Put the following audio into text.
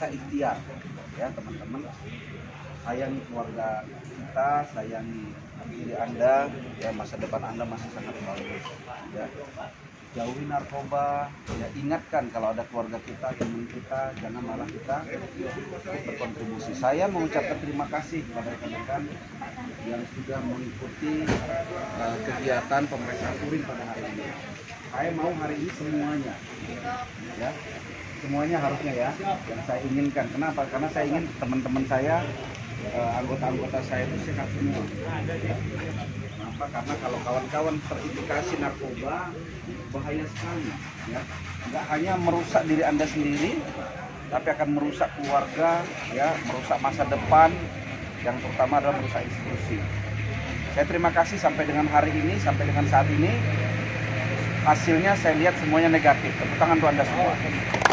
kita ikhtiar, ya teman-teman. Sayangi keluarga kita, sayangi diri Anda, ya masa depan Anda masih sangat bagus. Ya. Jauhi narkoba, ya ingatkan kalau ada keluarga kita, teman kita, jangan malah kita berkontribusi. Saya mengucapkan terima kasih kepada rekan-rekan yang sudah mengikuti kegiatan pemeriksaan urin pada hari ini. Saya mau hari ini semuanya, ya semuanya harusnya ya, yang saya inginkan. Kenapa? Karena saya ingin teman-teman saya, anggota-anggota saya itu sehat semua. Ya. Kenapa? Karena kalau kawan-kawan terindikasi narkoba, bahaya sekali, ya. Nggak hanya merusak diri Anda sendiri, tapi akan merusak keluarga, ya, merusak masa depan, yang terutama adalah merusak institusi. Saya terima kasih sampai dengan hari ini, sampai dengan saat ini, hasilnya saya lihat semuanya negatif. Tepuk tangan untuk Anda semua.